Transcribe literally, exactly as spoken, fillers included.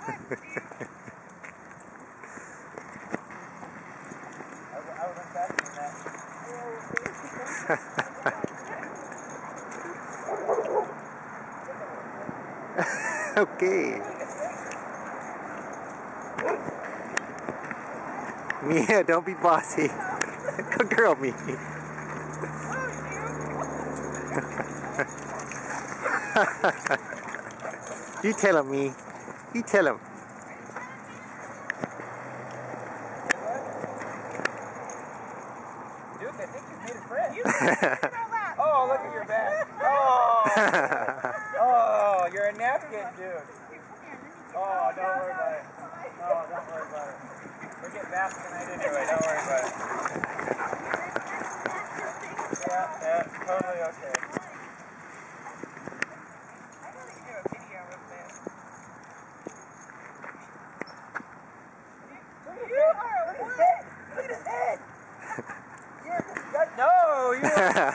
I wasn't catching that. Okay. Mia, don't be bossy. Good girl, me. You tell him, me. You tell him. Dude, I think you made a friend. Oh, look at your back. Oh, oh, you're a napkin, dude. Oh, don't worry about it. Oh, don't worry about it. We're getting bath tonight anyway. Don't worry about it. Yeah, yeah, totally okay. I gotta do a video of this. You are a what? Look at his head. You're disgusting. No, you are.